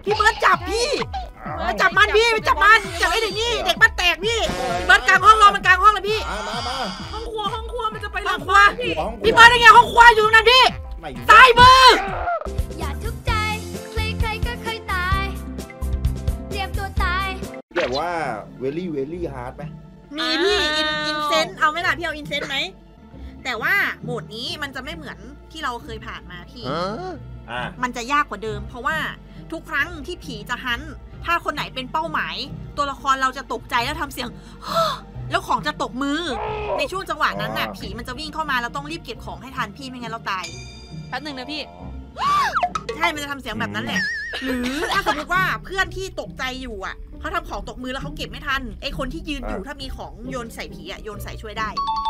พี่เบิร์ดจับพี่จับมันพี่จับมันจับไอ้เด็กนี่เด็กบ้านแตกพี่เบิร์ดกลางห้องรอมันกลางห้องเลยพี่มาห้องครัวมันจะไปห้องครัวพี่เบิร์ดได้ไงห้องครัวอยู่นั่นพี่ตายมืออย่าทุกข์ใจใครๆก็เคยตายเตรียมตัวตายแบบว่าเวลี่ฮาร์ดไหมมีพี่อินเซนต์เอาไหมล่ะพี่เอาอินเซนต์ไหมแต่ว่าโหมดนี้มันจะไม่เหมือนที่เราเคยผ่านมาพี่มันจะยากกว่าเดิมเพราะว่าทุกครั้งที่ผีจะฮันต์ถ้าคนไหนเป็นเป้าหมายตัวละครเราจะตกใจแล้วทำเสียงแล้วของจะตกมือในช่วงจังหวะนั้นน่ะผีมันจะวิ่งเข้ามาเราต้องรีบเก็บของให้ทันพี่ไม่งั้นเราตายแป๊บนึงนะพี่ใช่มันจะทำเสียงแบบนั้นแหละหรือถ้าสมมติว่าเพื่อนที่ตกใจอยู่อ่ะเขาทำของตกมือแล้วเขาเก็บไม่ทันไอคนที่ยืนอยู่ถ้ามีของโยนใส่ผีอ่ะโยนใส่ช่วยได้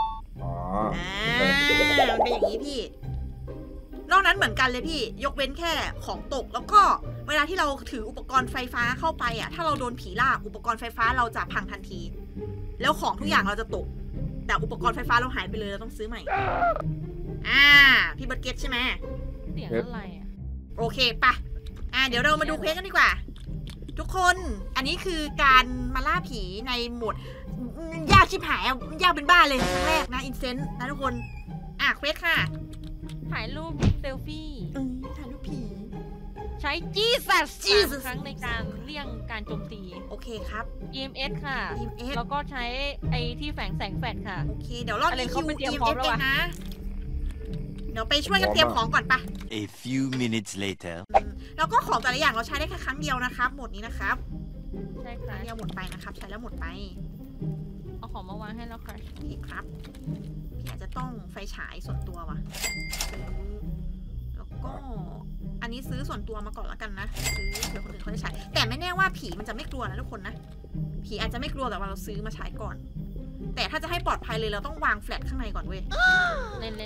มันเป็นอย่างนี้พี่นอกนั้นเหมือนกันเลยพี่ยกเว้นแค่ของตกแล้วก็เวลาที่เราถืออุปกรณ์ไฟฟ้าเข้าไปอ่ะถ้าเราโดนผีล่าอุปกรณ์ไฟฟ้าเราจะพังทันทีแล้วของทุกอย่างเราจะตกแต่อุปกรณ์ไฟฟ้าเราหายไปเลยเราต้องซื้อใหม่พี่เบิร์ดเก็ตใช่ไหมเสียงอะไรโอเคปะเดี๋ยวเรามาดูเควสกันดีกว่าทุกคนอันนี้คือการมาล่าผีในโหมดยากชิบหายยากเป็นบ้าเลยครั้งแรกนะอินเซนต์นะทุกคนเควสค่ะถ่ายรูปเซลฟี่ถ่ายรูปผีใช้จี้ครั้งในการเลี่ยงการโจมตีโอเคครับ EMS ค่ะ EMS แล้วก็ใช้ไอที่แฝงแสงแฟลชค่ะโอเคเดี๋ยวรอบนี้คิว EMS เองนะเดี๋ยวไปช่วยกันเตรียมของก่อนปะ A few minutes later แล้วก็ของแต่ละอย่างเราใช้ได้แค่ครั้งเดียวนะครับหมดนี้นะครับใช่ค่ะเดียวหมดไปนะครับใช้แล้วหมดไปเอาของมาวางให้แล้วค่ะโอเคครับพี่อาจจะต้องไฟฉายส่วนตัวว่ะแล้วก็อันนี้ซื้อส่วนตัวมาก่อนแล้วกันนะซื้อเดี๋ยวคนอื่นเขาจะใช้แต่ไม่แน่ว่าผีมันจะไม่กลัวนะทุกคนนะผีอาจจะไม่กลัวแต่ว่าเราซื้อมาใช้ก่อนแต่ถ้าจะให้ปลอดภัยเลยเราต้องวางแฟลชข้างในก่อนเว้ยเล่น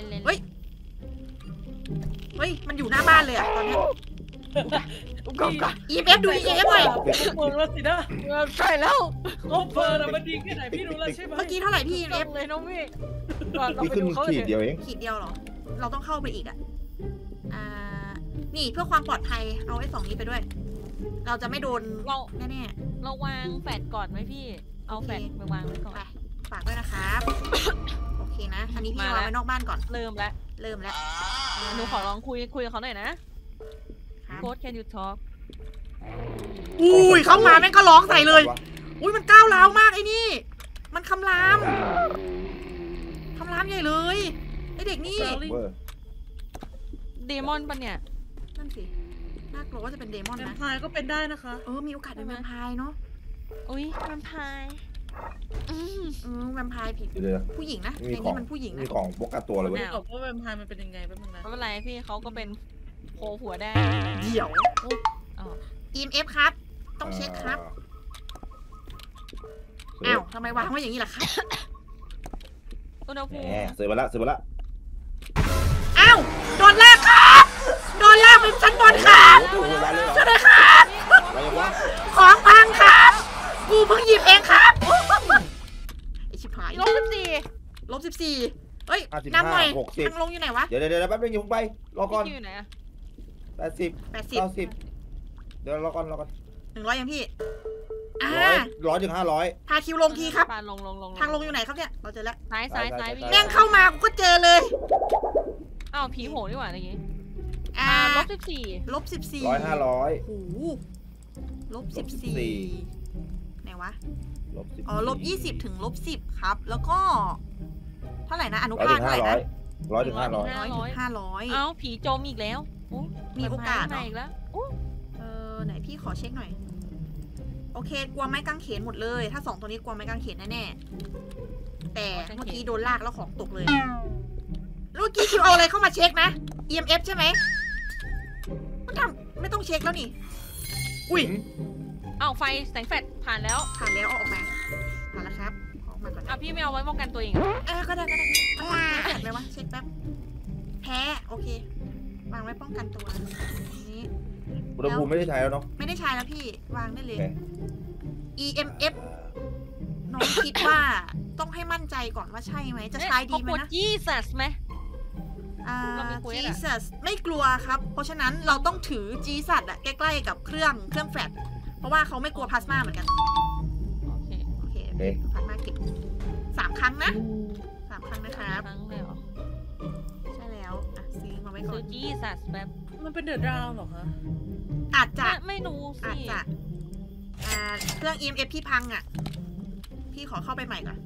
เฮ้ยมันอยู่หน้าบ้านเลยอะตอนนี้EMF ดู EMF หน่อยเปิดแล้วสินะใช่แล้วเขาเปิดมันดีแค่ไหนพี่รู้แล้วใช่ไหมเมื่อกี้เท่าไหร่พี่ EMF เลยน้องพี่พี่ขึ้นขีดเดียวเองขีดเดียวเหรอเราต้องเข้าไปอีกอ่ะนี่เพื่อความปลอดภัยเอาไอ้2นี้ไปด้วยเราจะไม่โดนแน่ๆเราวางแฟลชก่อนไหมพี่เอาแฟลชไปวางไว้ก่อนฝากด้วยนะครับโอเคนะอันนี้พี่วางไว้นอกบ้านก่อนเริ่มแล้วหนูขอลองคุยกับเขาหน่อยนะโค้ด can you talk อุ้ยเข้ามาแม่งก็ร้องใส่เลยอุ้ยมันก้าวร้าวมากไอ้นี่มันคำรามใหญ่เลยไอเด็กนี่เดมอนปะเนี่ยนั่นสิน่ากลัวว่าจะเป็นเดมอนนะแวมไพร์ก็เป็นได้นะคะมีโอกาสเป็นแวมไพร์เนาะอุ้ยแวมไพร์แวมไพร์ผิดผู้หญิงนะในนี้มันผู้หญิงนะมีของพวกตัวเลยเว้ยบอกว่าแวมไพร์มันเป็นยังไงแป๊บนึงนะไม่เป็นไรพี่เขาก็เป็นโผล่หัวได้เดี๋ยว EMF ครับต้องเช็คครับอ้าวทำไมวางไว้อย่างนี้ล่ะครับอุณหภูมิเสร็จมาละอ้าวโดนแรกครับโดนแรกเป็นชั้นบนครับช่วยด้วยครับของพังครับกูเพิ่งหยิบเองครับไอชิบหาย-14เฮ้ยน้ำหน่อยทางลงอยู่ไหนวะเดี๋ยวแป๊บนึงอย่าเพิ่งไปรอก่อนอยู่ไหนอะ 80 90เดี๋ยวรอก่อน 100ยังพี่ 100 ถึง 500 พาคิวลงทีครับลงทางลงอยู่ไหนครับเนี่ยเราเจอแล้วซ้ายแม่งเข้ามาก็เจอเลยอ้าวผีโหงดีกว่าอะไรอย่างงี้ -14 100 500 โอ้โห-14ไหนวะ-20 ถึง-10ครับแล้วก็เท่าไหร่นะอนุภาคเท่าไหร่นะ 100 ถึง 500 500 เอ้าผีจมอีกแล้วมีโอกาสอีกแล้วไหนพี่ขอเช็คหน่อยโอเคกลัวไม้กางเขนหมดเลยถ้า2ตัวนี้กลัวไม้กางเขนแน่ๆแต่เมื่อกี้โดนลากแล้วของตกเลยเมื่อกี้คิวเอาอะไรเข้ามาเช็คนะ EMF ใช่ไหมมันทำไม่ต้องเช็คแล้วนี่อุ้ยเอาไฟแสงแฟลชผ่านแล้วเอาออกมาผ่านแล้วครับออกมาก่อนพี่ไม่เอาไว้ป้องกันตัวเองก็ได้แฟลชไหมวะเช็คแป๊บแพ้โอเควางไว้ป้องกันตัวนี้อุณหภูมิไม่ได้ใช้แล้วเนาะไม่ได้ใช้แล้วพี่วางได้เลย EMF น้องคิดว่าต้องให้มั่นใจก่อนว่าใช่ไหมจะใช้ดีไหมนะยี่สัสไหม Jesus ไม่กลัวครับเพราะฉะนั้นเราต้องถือ Jesus อะใกล้ๆกับเครื่องแฟลชเพราะว่าเขาไม่กลัวพลาสมาเหมือนกันโอเคพลาสมาเก็บ3 ครั้งนะ3 ครั้งนะครับครั้งเลยเหรอใช่แล้วอ่ะซื้อมาไว้ก่ซื้ออน จี้สัตว์แบบมันเป็นเดอะดาวเหรอคะอาจจะไม่รู้สิเครื่อง EMF พี่พังอ่ะพี่ขอเข้าไปใหม่ก่อน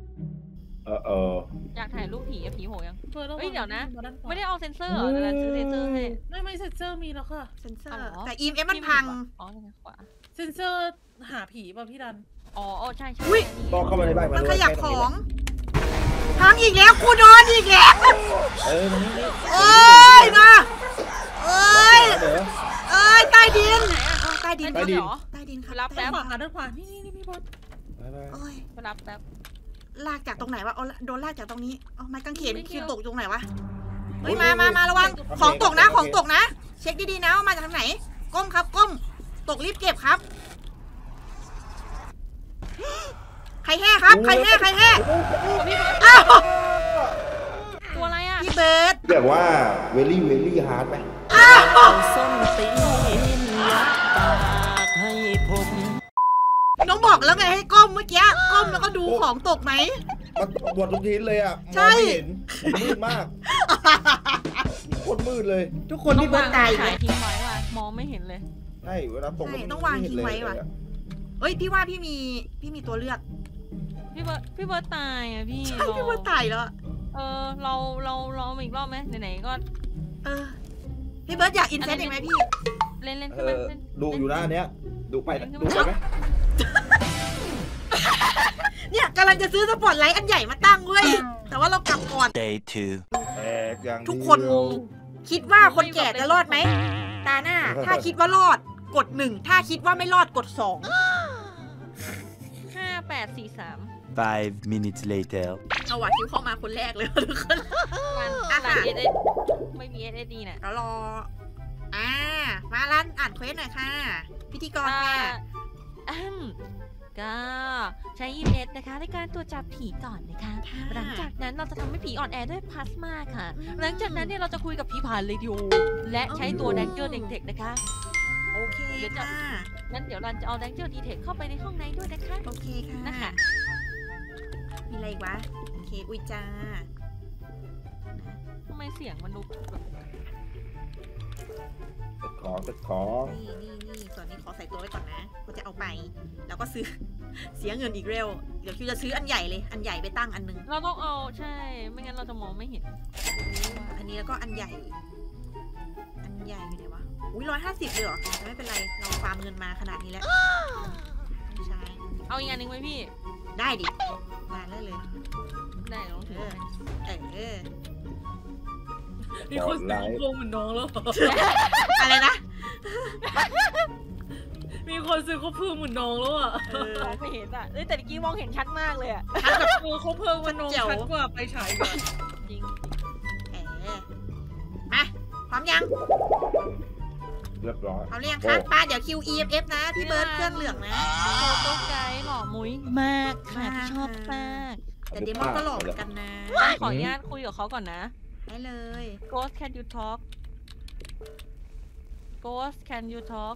อยากถ่ายรูปผีอะผีโหยังเฮ้ยเดี๋ยวนะ ไม่ได้เอาเซนเซอร์เหรอเดี๋ยวซื้อเซนเซอร์ให้ไม่เซนเซอร์มีแล้วค่ะเซนเซออ๋ร์อแต่ EMF มันพังอ๋อทางขวาเซนเซอร์หาผีป่ะพี่ดันอ๋อใช่อุ๊ยต้องเข้ามาในบ้านมันขยับของพังอีกแล้วกูโดนอีกแล้วมันนี่โอ้ยมาเอ้ยใต้ดินใต้ดินใต้ดินเหรอใต้ดินครับรับแป๊บด้านขวานี่พี่บอลโอ้ยไปรับแป๊บลากจากตรงไหนวะโดนลากจากตรงนี้เอาไม้กางเขนไม่เกี่คิยว วตกตรงไหนวะเฮ้ยมาระวังของตกนะของตกนะเช็คดีๆนะว่ามาจากทางไหนก้มครับก้มตกรีบเก็บครับใครแห่ครับใครแห่อ้าวตัวอะไรอ่ะพี่เบิร์ดแบบว่าเวลี่ฮาร์ดไหมอ้าวส้นตีนยัดปากให้ผมน้องบอกแล้วไงให้ก้มเมื่อกี้ก้มแล้วก็ดูของตกไหมมันบวชทุกทีเลยอ่ะใช่มองไม่เห็นมันมืดมากโคตรมืดเลยทุกคนพี่เบิร์ดตายถ่ายทิ้งไว้ว่ะมองไม่เห็นเลยใช่เวลาตกใช่ต้องวางทิ้งไว้ว่ะ เอ้ยพี่ว่าพี่มีตัวเลือกพี่เบิร์ดตายอ่ะพี่ใช่พี่เบิร์ดตายแล้วอะเราอีกรอบไหมไหนๆก็พี่เบิร์ดอยากอินเซนต์อีกไหมพี่เล่นใช่ไหมดูอยู่หน้าเนี้ยดูไปไหมเนี่ยกำลังจะซื้อสปอตไลท์อันใหญ่มาตั้งเว้ยแต่ว่าเรากลับก่อน Day 2. ทุกคนคิดว่าคนแก่จะรอดไหมตาหน้า ถ้าคิดว่ารอดกด1ถ้าคิดว่าไม่รอดกด2 5843 5 minutes later. เอาว่ะคิวเข้ามาคนแรกเลยทุกคนร้าน SSD ไม่มี SSD น่ะแล้วรอมาร้านอ่านเควสหน่อยค่ะ พิธีกรค่ะก็ใช้ EMS นะคะในการตรวจจับผีก่อนนะคะค่ะหลังจากนั้นเราจะทำให้ผีอ่อนแอด้วยพลาสมาค่ะ หลังจากนั้นเนี่ยเราจะคุยกับผีผ่านเรดิโอและใช้ตัวแดงเจอร์เด็กๆนะคะโอเคค่ะงั้นเดี๋ยวเราจะเอาแดงเจอร์ดีเทคเข้าไปในห้องในด้วยนะคะโอเคค่ะนะคะมีอะไรอีกวะโอเคอุ้ยจ้าทำไมเสียงมันดูแบบจัดของนี่ส่วนนี้ขอใส่ตัวไว้ก่อนนะก็จะเอาไปแล้วก็ซื้อ เสียเงินอีกเร็วเดี๋ยวคิวจะซื้ออันใหญ่เลยอันใหญ่ไปตั้งอันนึงเราต้องเอาใช่ไม่งั้นเราจะมองไม่เห็นอันนี้แล้วก็อันใหญ่อยู่ไหนวะอุ้ย150เลยเหรอแต่ไม่เป็นไรเราฟาร์มเงินมาขนาดนี้แล้วต้องใช้เอาอีกอันหนึงไหมพี่ได้ดิมาได้เลยได้ลองถือไหมมีคนซื้อโครงเหมือนน้องแล้วอะไรนะมีคนซื้อเขาพึ่งเหมือนน้องแล้วอ่ะมองไม่เห็นอ่ะแต่เมื่อกี้มองเห็นชัดมากเลยอ่ะเขาเพิ่มมันน้องชัดกว่าไปฉายกันจริงมาพร้อมยังเรียบร้อยเอาเรียงครับป้าเดี๋ยวคิว EMF นะพี่เบิร์ดเครื่องเหลืองนะโฟโต้ไกด์หล่อมุ้ยมากค่ะที่ชอบมากแต่เดมอนก็หล่อเหมือนกันนะขออนุญาตคุยกับเขาก่อนนะได้เลย Ghost can you talk Ghost can you talk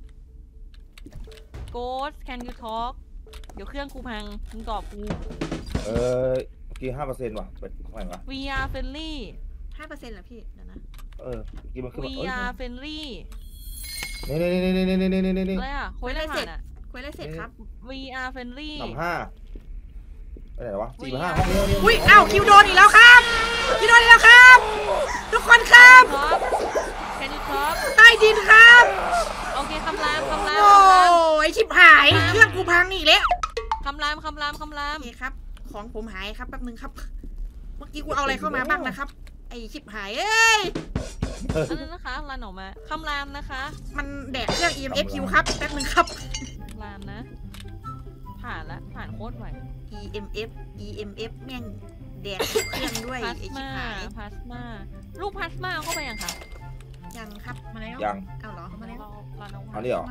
Ghost can you talk เดี๋ยวเครื่องกูพังมึงตอบกูเมื่อกี้5%ว่ะเป็นเท่าไหร่วะ We are friendly 5%เหรอพี่เดี๋ยวนะเมื่อกี้มันขึ้น We are friendly นี่อะไรอ่ะคุยอะไรผ่านอ่ะคุยได้เสร็จครับ We are friendly 5ไปไหนวะ4-5ห้องนี้อุ้ยอ้าวคิวโดนอีกแล้วครับคิวโดนอีกแล้วครับ ทุกคนครับ Talk Can you talk ใต้ดินครับโอเคคำรามโอ้ยชิบหายเครื่องกูพังอีกแล้วคำรามโอเคครับของผมหายครับแป๊บนึงครับ เมื่อกี้กูเอาอะไรเข้ามาบ้างนะครับไอชิบหายเอ้ยอันนั้นนะคะรันออกมาคำรามนะคะมันแดกเครื่อง EMF คิวครับแป๊บนึงครับรามนะ ผ่านโคตรไว EMF แม่งแดกเครื่องด้วยพลาไอสชิบมาหายพลาสมาลูกพลาสมาเอาเข้าไปยังคะยังครับมาแล้วยังเอาเหรอมาแล้วเราเอาอันนี้เหรอ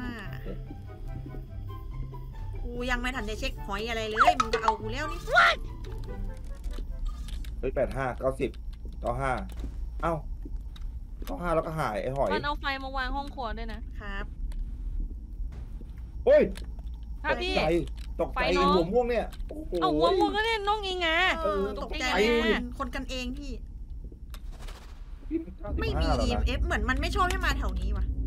กูยังไม่ทันได้เช็คหอยอะไรเลยมึงก็เอากูแล้วนี่ 85 90 95 เอ้าเข้า5แล้วก็หายไอ้หอยมันเอาไฟมาวางห้องครัวด้วยนะครับเฮ้ยครับพี่ตกใจไฟเนอะหัวม่วงเนี่ยโอ้โหเอาหัวม่วงก็เนี่ยน้องเองไงตกใจไฟเลยคนกันเองพี่พี่ไม่มี 95แล้วนะ EMF เหมือนมันไม่ชอบให้มาแถวนี้ว่ะ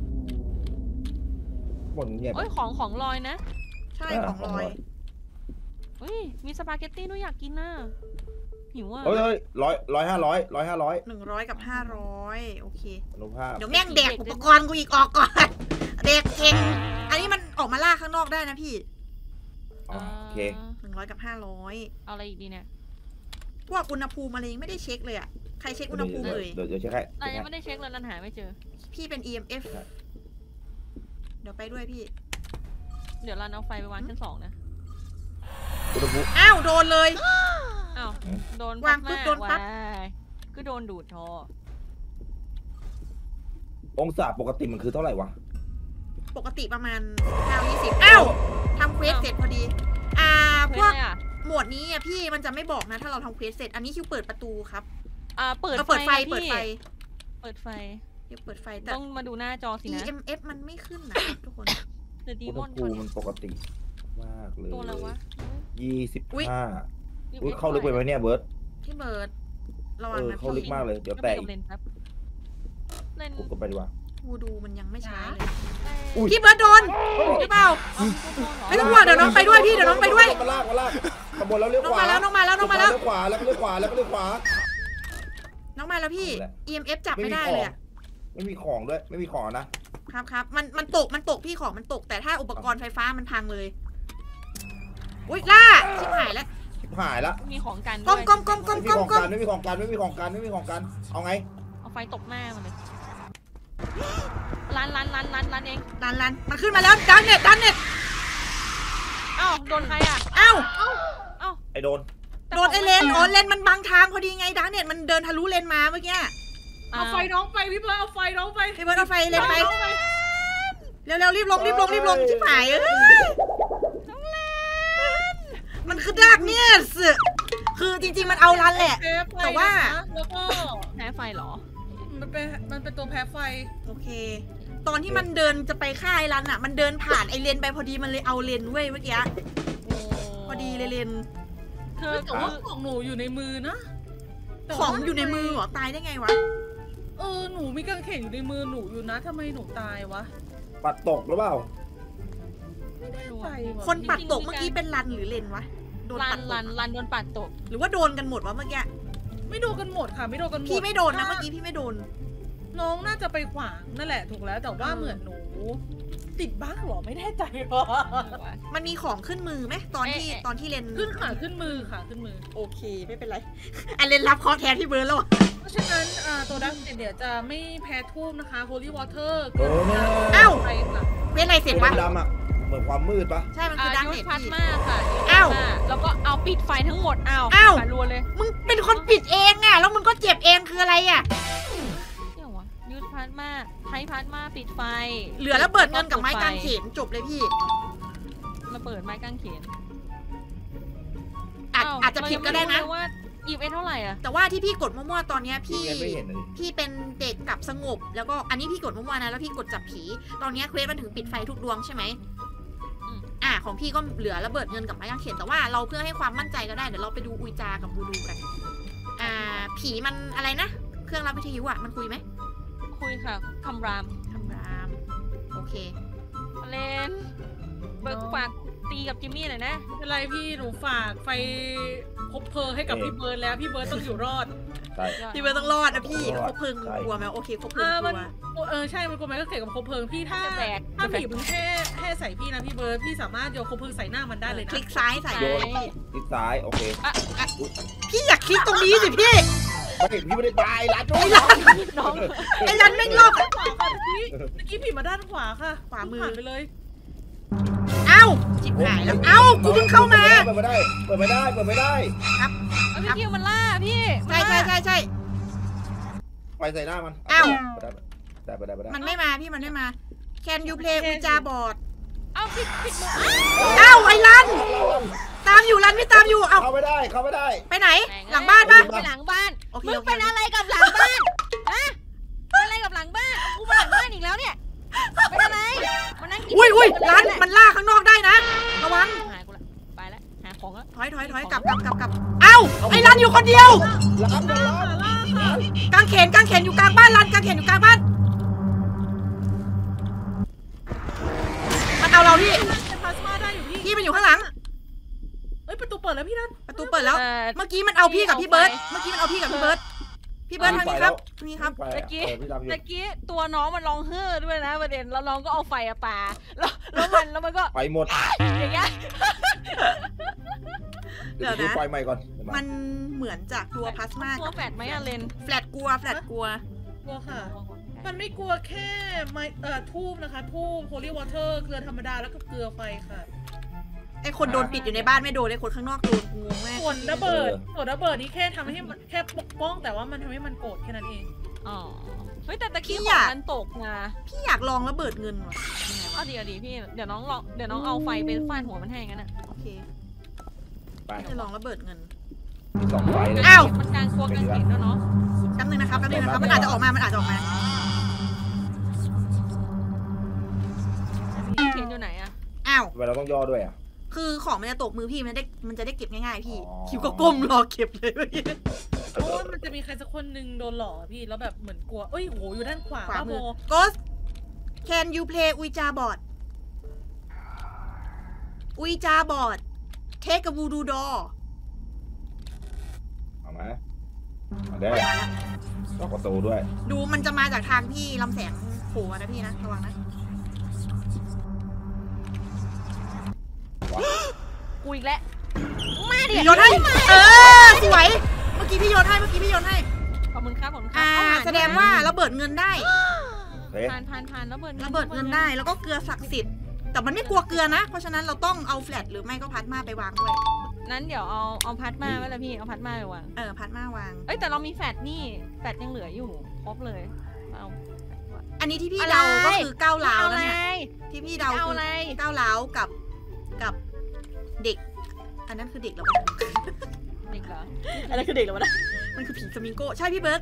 หมดเงียบเอ้ยของลอยนะใช่ของลอยเฮ้ยมีสปาเกตตี้ด้วยอยากกินน่ะหิวอ่ะเฮ้ย100 500 100 กับ 500 โอเคอนุภาพเดี๋ยวแม่งแดกอุปกรณ์กูอีกออกก่อน เด็กเก่งอันนี้มันออกมาล่าข้างนอกได้นะพี่อ๋อโอเค 100 กับเอาอะไรอีกดีเนี่ย 500 พวกอุณหภูมิอะไรไม่ได้เช็คเลยอะใครเช็คอุณหภูมิเลยเดี๋ยวเช็คให้เรายังไม่ได้เช็คเลยรันหาไม่เจอพี่เป็น EMF เดี๋ยวไปด้วยพี่เดี๋ยวรันเอาไฟไปวางชั้น2นะอุณหภูมิอ้าวโดนเลยอ้าวโดนวางปุ๊บโดนปั๊บก็โดนดูดทอองศาปกติมันคือเท่าไหร่วะปกติประมาณ9-20อ้าวทำเควสเสร็จพอดี พวก หมวดนี้อ่ะพี่มันจะไม่บอกนะถ้าเราทำเควสเสร็จอันนี้คิวเปิดประตูครับเปิดเปิดไฟพี่เปิดไฟเปิดไฟคิวเปิดไฟแต่ต้องมาดูหน้าจอสินะ EMF มันไม่ขึ้นนะทุกคน The อุณห Demon ภูมิมันปกติมากเลยตัวอะไรวะอุ๊ย 25อุ้ยเข้าลึกไปไหมเนี่ยเบิร์ตที่เบิร์ดระวังนะเข้าลึกพี่มากเลยเดี๋ยวก็แตไปกกับเลนครับเลนกูก็ไปดีกว่าวูดูมันยังไม่ใช้เลยอุ๊ยพี่เบิร์ดโดนหรือเปล่าไม่ต้องห่วงเดี๋ยวน้องไปด้วยพี่เดี๋ยวน้องไปด้วยมาลากขบวนแล้วเลี้ยวน้องขวามาแล้วน้องมาแล้วน้องมาแล้วเลี้ยวขวาแล้วก็เลี้ยวขวาแล้วก็เลี้ยวขวาน้องมาแล้วพี่เอาแหละ EMF จับไม่ได้เลยอะไม่มีของด้วยไม่มีของนะครับครับมันตกพี่ของมันตกแต่ถ้าอุปกรณ์ไฟฟ้ามันพังเลยอุ้ยล่าชิบหายแล้วชิบหายละมีของกันก้ด้มวยก้มก้มก้มไม่มีก้มของก้กัมนไม่มีของกันไม่มีของกันไม่มีของกันเอาไงเอาไฟตบหน้ามันเลยร้านเองลันมันขึ้นมาแล้วดันเน็ตอ้าวโดนใครอ่ะอ้าวไอโดนโดนไอเลนอ๋อเลนมันบังทางพอดีไงดันเน็ตมันเดินทะลุเลนมาเมื่อกี้เอาไฟน้องไปพี่เบิร์ดเอาไฟน้องไปพี่เบิร์ดเอาไฟเลนไปเร็วรีบลงชิบหายมันคือดาร์กเนสคือจริงๆมันเอาลันแหละ แต่ว่าแล้วก็แพ้ไฟเหรอมันเป็นตัวแพ้ไฟโอเค ตอนที่มันเดินจะไปฆ่าไอ้ลันอ่ะมันเดินผ่านไอเลนไปพอดีมันเลยเอาเลนเว้ยเมื่อกี้พอดีเลยเลนเธอแต่ว่าของหนูอยู่ในมือนะแต่ขว่าองอยู่ในมือเหรอตายได้ไงวะหนูมีกางเขนอยู่ในมือหนูอยู่นะทำไมหนูตายวะปัดตกหรือเปล่าไม่ได้ใจว่ะคนปัดตกเมื่อกี้เป็นลันหรือเลนวะโดนรัปันดตรักนรันโดนปัดตกหรือว่าโดนกันหมดวะเมื่อกี้ไม่โดนกันหมดค่ะไม่โดนกันหมดพี่ไม่โดนนะเมื่อกี้พี่ไม่โดนน้องน่าจะไปขวางนั่นแหละถูกแล้วแต่ว่าเหมือนหนูติดบ้าเหรอไม่แน่ใจว่ะมันมีของขึ้นมือไหมตอนที่เลนขึ้นขาขึ้นมือค่ะขึ้นมือโอเคไม่เป็นไร อันเลนรับคอแทนที่เบิร์ดแล้วอะเพราะฉะนั้นตัวดักเดี๋ยวจะไม่แพ้ทูบนะคะ Holy Water อ้าวไปค่ะเว้นอะไรเสร็จวะดำๆอ่ะเหมือนความมืดปะใช่มันคือดักยุเน็ทตธพัดพี่มากค่ะยุทธอ้าวพัดมากแล้วก็เอาปิดไฟทั้งหมดอ้าวอ้าวไฟรัวเลยมึงเป็นคนปิดเองอะแล้วมึงก็เจ็บเองคืออะไรอะเดี๋ยววะยุทธพัดมากไทยพัดมากปิดไฟเหลือแล้วเบิดเงินกับไม้กางเขนจบเลยพี่ระเบิดไม้กางเขนอาจจะผิดก็ได้นะเรายังม่รู้เลยว่าอีเวนต์เท่าไหร่อ่ะแต่ว่าที่พี่กดมั่วๆตอนเนี้ยพี่ไม่เห็นเลยพี่เป็นเด็กกับสงบ แล้วก็อันนี้พี่กดมั่วๆนะแล้วพี่กดจับผี ตอนเนี้ยเควสมันถึงปิดไฟทุกดวงใช่ไหมของพี่ก็เหลือระเบิดเงินกับไม้กางเขนแต่ว่าเราเพื่อให้ความมั่นใจก็ได้เดี๋ยวเราไปดูอุยจากับบูดูกันผีมันอะไรนะเครื่องรับวิทยุอะมันคุยไหมคุยค่ะคำรามทำรามโอเคเลนเบิร์กฝากตีกับจิมมี่หน่อยนะไม่เป็นไรพี่หนูฝากไฟคบเพลิงให้กับพี่เบิร์ดแล้วพี่เบิร์ดต้องอยู่รอดใช่พี่เบิร์ดต้องรอดนะพี่คบเพลิงกลัวไหมโอเคคบเพลิงกมันลัวใช่มันกลัวไหมก็เกี่ยวกับคบเพลิงพี่ถ้าจะแบกถ้าผีมันแค่ใส่พี่นะพี่เบิร์ดพี่สามารถโยนคบเพลิงใส่หน้ามันได้เลยคนะลิกซ้ายใส่โยนทิศซ้ายโอเคพี่อยากคลิกตรงนี้สิพี่ไม่พี่ไม่ได้ตายรัดไอ้รันน้องไอ้รันแม่งรอบขวาค่ะเมื่อกี้ผีมาด้านขวาค่ะขวามือผ่านไปเลยเอ้าจิบหายแล้วเอ้ากูเพิ่งเข้ามาเปิดไม่ได้เปิดไม่ได้เปิดไม่ได้เอาพี่คิวมันล่าพี่ใช่ใช่ใช่ใช่ไปใส่หน้ามันอ้าวได้ไปได้มันไม่มาพี่มันไม่มา Can you play อุจาบอร์ดเอาปิดมือเอ้าไอ้รันตามอยู่รันพี่ตามอยู่ เอาเข้าไม่ได้เข้าไม่ได้ไปไหน หลังบ้านปะไปหลังบ้านโอเคมึงโอเคเป็นอะไรกับหลังบ้านฮะเป็นอะไรกับหลังบ้านกูมาหลังบ้านอีกแล้วเนี่ยเป็นอะไรมานั่งกินอุ้ยร้านมันล่าข้างนอกได้นะ ระวังหายกูละไปแล้วหาของแล้วถอยกลับเอ้าไอ้รันอยู่คนเดียวล้างมันล้างกางเขนอยู่กลางบ้านรันกางเขนอยู่กลางบ้านมันเอาเราพี่พลาสมาได้อยู่พี่พี่มันอยู่ข้างหลังเอ้ยประตูเปิดแล้วพี่นัทประตูเปิดแล้ว เมื่อกี้มันเอาพี่กับพี่เบิร์ดพี่เบิร์ดทางนี้ครับทางนี้ครับตะกี้ตัวน้องมันร้องเฮ้อด้วยนะประเด็นแล้วน้องก็เอาไฟอะปาแล้วมันก็ไปหมดอย่างเงี้ยเดี๋ยวนะไฟใหม่ก่อนมันเหมือนจะกลัวพลาสมาตัวแฟดไหมอะเลนแฟลตกลัวกลัวค่ะ มันไม่กลัวแค่ทูบนะคะทูบโฮลี่วอเตอร์เกลือธรรมดาแล้วก็เกลือไฟค่ะไอคนโดนปิดอยู่ในบ้านไม่โดนไอคนข้างนอกโดนงงแม่ส่วนระเบิดนี่แค่ทำให้มันแค่ปกป้องแต่ว่ามันทำให้มันโกรธแค่นั้นเองอ๋อเฮ้ยแต่ตะกี้ของมันตกนะพี่อยากลองระเบิดเงินว่ะยังไงวะเอาดีพี่เดี๋ยวน้องเอาไฟไปฟาดหัวมันให้งั้นอะโอเคไปจะลองระเบิดเงินมี2ไฟเลยอ้าวมันกลางตัวกลางเห็นแล้วเนาะแป๊บนึงนะครับมันอาจจะออกมาเห็นอยู่ไหนอะอ้าวทำไมเราต้องย่อด้วยอ่ะคือของมันจะตกมือพี่มันจะได้เก็บง่ายๆพี่อ๋อคิวก็ก้มรอเก็บเลยเพราะว่ามันจะมีใครสักคนหนึ่งโดนหลอกพี่แล้วแบบเหมือนกลัวเอ้ยโหอยู่ด้านขวาขวาบ้ามืโบอ Ghost Can you play Ouija board Ouija board Take a voodoo doll เอามาได้ล็อกประตูด้วยดูมันจะมาจากทางพี่ลำแสงโผล่มานะพี่นะระวังนะกูอีกแล้วมาดิโยนให้สวย เมื่อกี้พี่โยนให้ขอบคุณครับแสดงว่าระเบิดเงินได้ผ่านระเบิดระเบิดเงินได้แล้วก็เกลือศักดิ์สิทธิ์แต่มันไม่กลัวเกลือนะเพราะฉะนั้นเราต้องเอาแฟลตหรือไม่ก็พัดมาไปวางด้วยนั้นเดี๋ยวเอาพัดมาไว้เลยพี่เอาพัดมาไปวางพัดมาวางเอ้ยแต่เรามีแฟดนี่แฟดยังเหลืออยู่ครบเลยเอาอันนี้ที่พี่เดาก็คือก้าวร้าวแล้วเนี่ยเอาอะไรที่พี่เดาเอาคืออะไรก้าวร้าวกับเด็ก อันนั้นคือเด็กแล้ววะเด็กเหรออันนั้นคือเด็กแล้ววะมันคือผีฟลามิงโกใช่พี่เบิร์ต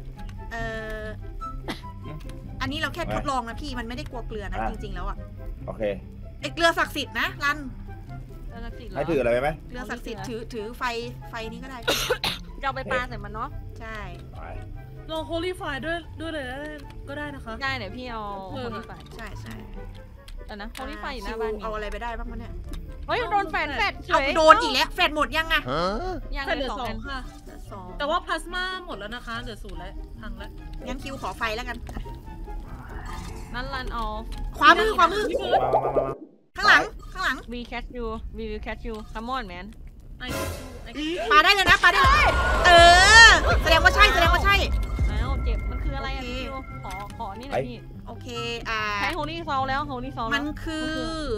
อันนี้เราแค่ทดลองนะพี่มันไม่ได้กลัวเกลือนะจริงๆแล้วอ่ะโอเคไอเกลือศักดิ์สิทธิ์นะรันให้ถืออะไรไหมเกลือศักดิ์สิทธิ์ถือไฟนี้ก็ได้จะเอาไปปาใส่มันเนาะใช่ไปลองโฮลี่ไฟด้วยเลยก็ได้นะคะได้เดี๋ยวพี่เอาโฮลี่ไฟใช่แต่นะโฮลี่ไฟอยู่หน้าบ้านเอาอะไรไปได้บ้างวะเนี่ยเฮ้ยโดนแฟดเฉเอายโดนอีกแล้วแฟลตหมดยังไงยังแต่เหเลลืยอสองสออังนค่ะ 2 แต่ว่าพลาสมาหมดแล้วนะคะเหลือ0แล้วพังแล้วงั้นคิวขอไฟแล้วกันนั่นรันเอาขวามือมาข้างหลัง we catch you come on man ไอ้ปาได้เลยนะปาได้เลยแสดงว่าใช่อ้าวเจ็บมันคืออะไรอ่ะพี่ขอนี่หน่อยพี่โอเคใช้โฮลี่ซอลแล้วโฮลี่ซอลมันคือ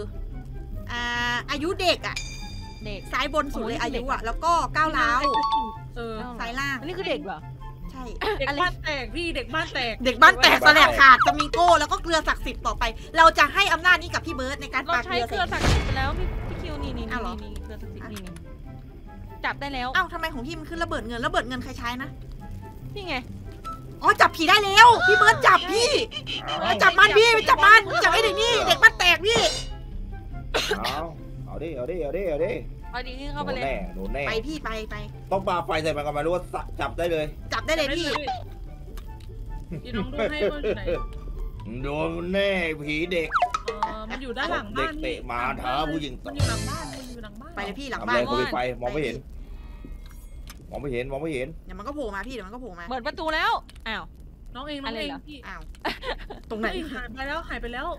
อายุเด็กอ่ะเด็กซ้ายบนสุดเลยอายุอ่ะ แล้วก็ก้าวร้าว ซ้ายล่างอันนี้คือเด็กเหรอใช่เด็กบ้านแตกพี่เด็กบ้านแตกเด็กบ้านแตกสแลบขาดจะมีโก้แล้วก็เกลือศักดิ์สิทธิ์ต่อไป เราจะให้อำนาจนี้กับพี่เบิร์ดในการเราปาใช้เกลือเกลือศักดิ์สิทธิ์ไปแล้วพี่คิวนี่อ้าวเหรอเกลือศักดิ์สิทธิ์นี่จับได้แล้วเอ้าทำไมของพี่มันขึ้นระเบิดเงินใครใช้นะนี่ไงอ๋อจับผีได้แล้ว พี่เบิร์ดจับพี่จับมันพี่จับไอ้เด็กนี่เด็กบ้านแตกพี่เอาดิเอาดีขึ้นเข้าไปเลยโดนแน่ไปพี่ไปต้องปาไฟใส่มันก่อนไหมรู้ว่าจับได้เลยจับได้เลยพี่พี่น้องดูให้ว่าอยู่ไหนโดนแน่ผีเด็กมันอยู่ด้านหลังเด็บ้าก นเตะหมาท้าผู้หญิงมันอยู่หลังบ้านไปเลยพี่หลังทำบ้าอะไรนกูปิดไฟมองไม่เห็น มองไม่เห็นเดี๋ยวมันก็โผล่มาพี่เดี๋ยวมันก็โผล่มาเปิดประตูแล้วอ้าวน้องเองพี่อ้าวตรงไหนหายไปแล้วหายไปแล้ว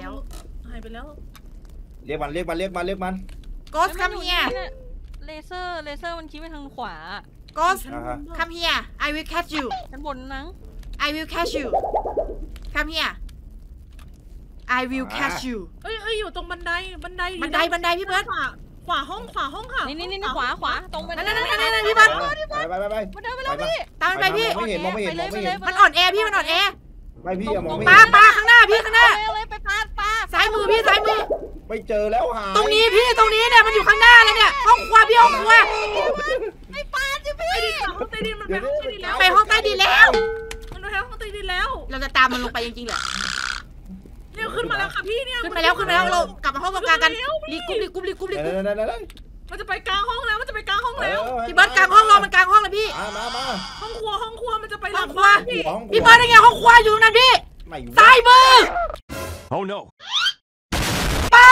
เรียกมัน Ghost come here เลเซอร์มันชี้ไปทางขวา Ghost come here I will catch you ชั้นบนนั้ง I will catch you come here I will catch you เอ้ยอยู่ตรงบันไดพี่เบิร์ดขวาห้องค่ะนี่ขวาตรงไปนั่นพี่เบิร์ดไปมาเดินไปแล้วพี่ตามไปพี่มองไม่เห็นมันอ่อนแอพี่มันอ่อนแอไม่พี่อะมองไม่ปเห็นลาข้างหน้าพี่ข้างหน้าเลยไปปาซ้ายมือพี่ซ้ายมือไไม่เจอแล้วหายตรงนี้พี่ตรงนี้เนี่ยมันอยู่ข้างหน้าเลยเนี่ยห้องครัวพี่ห้องครัวไอ้ห้องใต้ดินมันไปห้องใต้ดินแล้วไปห้องใต้ดินแล้วมันไปห้องใต้ดินแล้วเราจะตามมันลงไปจริงๆเหรอเนี่ยขึ้นมาแล้วค่ะพี่เนี่ยขึ้นไปแล้วเรากลับมาห้องตรงกลางกันรีกุ๊บมันจะไปกลางห้องแล้วมันจะไปกลางห้องแล้วพี่เบิร์ดกลางห้องรอมันกลางห้องเลยพี่มาห้องครัวมันจะไปห้องครัวพี่พี่เบิร์ดได้ไงห้องครัวอยู่ตรงนั้นพี่ไม่อยู่ซ้ายมือ Oh no. ป้า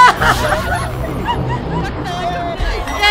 เย้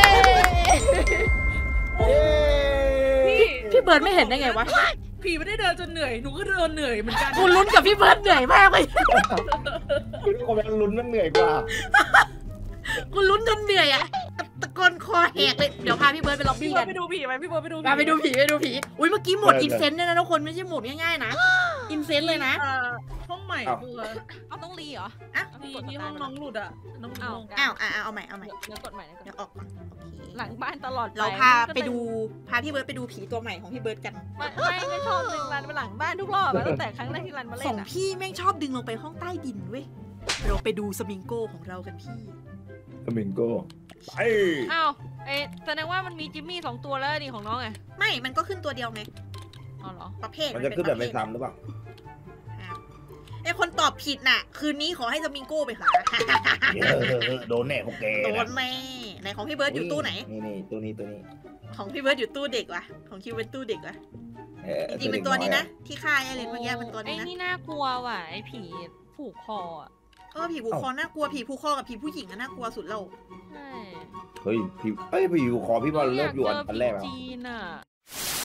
พี่เบิร์ดไม่เห็นได้ไงวะผีไม่ได้เดินจนเหนื่อยหนูก็เดินเหนื่อยเหมือนกันกูลุ้นกับพี่เบิร์ดเหนื่อยมากเลยคุณคนกำลังลุ้นมันเหนื่อยกว่ากูลุ้นจนเหนื่อยอะตะโกนคอแหกเลยเดี๋ยวพาพี่เบิร์ดไปล็อบพี่บี้เบิกัร์นดไปดูผีไหมพี่เบิร์ดไปดูไปดูผีอุ้ยเมื่อกี้โหมดอินเซนต์เนี่ยนะทุกคนไม่ใช่โหมดง่ายๆนะอินเซนต์เลยนะห้องใหม่คือเอาต้องรีเหรออ่ะที่ห้องน้องหลุดอ่ะน้องอ้าวเอาใหม่เดี๋ยวกดใหม่เดี๋ยวออกก่อนโอเคหลังบ้านตลอดเราพาพี่เบิร์ดไปดูผีตัวใหม่ของพี่เบิร์ดกันไม่ชอบดึงรันไปหลังบ้านทุกรอบตั้งแต่ครั้งแรกที่รันมาขเล่อน งอ่ะพี่แม่งชอบดึงลงไปห้องใต้ดินเว้ยเราไปดูสมิงโก้ของเรากันพี่สมิงโก้ไปอ้าวแสดงว่ามันมีจิมมี่2ตัวแล้วดิของน้องไงไม่มันก็ขึ้นตัวเดียวไงอ๋อเหรอประเภทมันจะขึ้นแบบไม่ซ้ำหรือเปล่าไอคนตอบผิดน่ะ คืนนี้ขอให้สมิงโก้ไปหาโดนแน่ของแกโดนแม่ไหนของพี่เบิร์ดอยู่ตู้ไหนนี่ตัวนี้ของพี่เบิร์ดอยู่ตู้เด็กวะของคิวเป็นตู้เด็กวะจริงๆเป็นตัวนี้นะที่ฆ่าไอเลนเมื่อกี้เป็นตัวนี้นะนี่น่ากลัวว่ะไอ้ผีผูกคออ่ะผีผูกคอน่ากลัวผีผูกคอกับผีผู้หญิงอะน่ากลัวสุดเราใช่เฮ้ยพี่อยู่คอพี่บอลเลิกอยู่อันแรกจีนอ่ะ